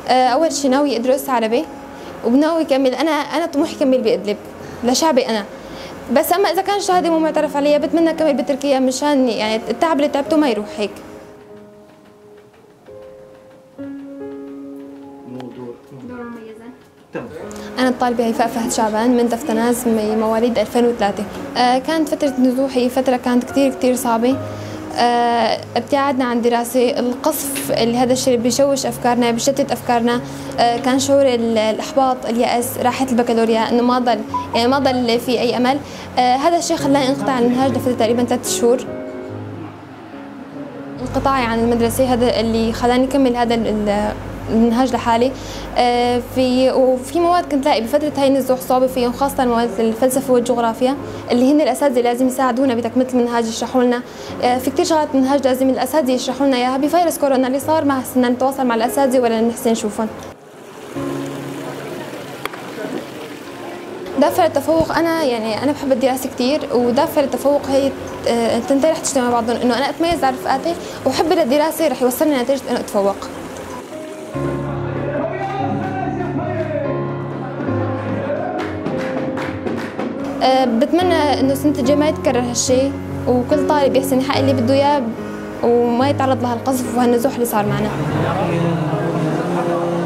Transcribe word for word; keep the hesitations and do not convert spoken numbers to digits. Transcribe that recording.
اول شيء ناوي ادرس عربي، وبناوي كمل. انا انا طموحي كمل بادلب لشعبي انا. بس اما اذا كان شهاده مو معترف عليها بتمنى كمل بتركيا، مشان يعني التعب اللي تعبته ما يروح هيك. دور مميزة. تمام. أنا الطالبة هيفاء فهد شعبان من دفتناز، مواليد ألفين وثلاثة. آه كانت فترة نزوحي فترة كانت كتير كتير صعبة. آه ابتعادنا عن دراسة، القصف اللي هذا الشيء اللي بيشوش أفكارنا بيشتت أفكارنا. آه كان شعور الإحباط، اليأس، راحة البكالوريا، إنه ما ضل يعني ما ضل في أي أمل. آه هذا الشيء خلاني انقطع المنهاج لفترة تقريبا ثلاث شهور. انقطاعي عن المدرسة هذا اللي خلاني أكمل هذا المنهاج لحالي. آه في وفي مواد كنت لاقي بفتره هاي النزوح صعوبه فيهم، خاصه مواد الفلسفه والجغرافيا اللي هن الاساتذه لازم يساعدونا بتكمله المنهاج، يشرحوا لنا. آه في كثير شغلات المنهاج لازم الاساتذه يشرحوا لنا اياها. بفيروس كورونا اللي صار ما حسنا نتواصل مع الاساتذه ولا نحسن نشوفهم. دافع التفوق، انا يعني انا بحب الدراسه كثير، ودافع التفوق هي التنتين رح تجتمع مع بعضهم، انه انا اتميز على رفقاتي وحب للدراسه رح يوصلني لنتيجه انه اتفوق. أه بتمنى انه السنه الجايه ما يتكرر هالشيء، وكل طالب يحسن يحقق اللي بده اياه وما يتعرض لهالقذف وهالنزوح اللي صار معنا.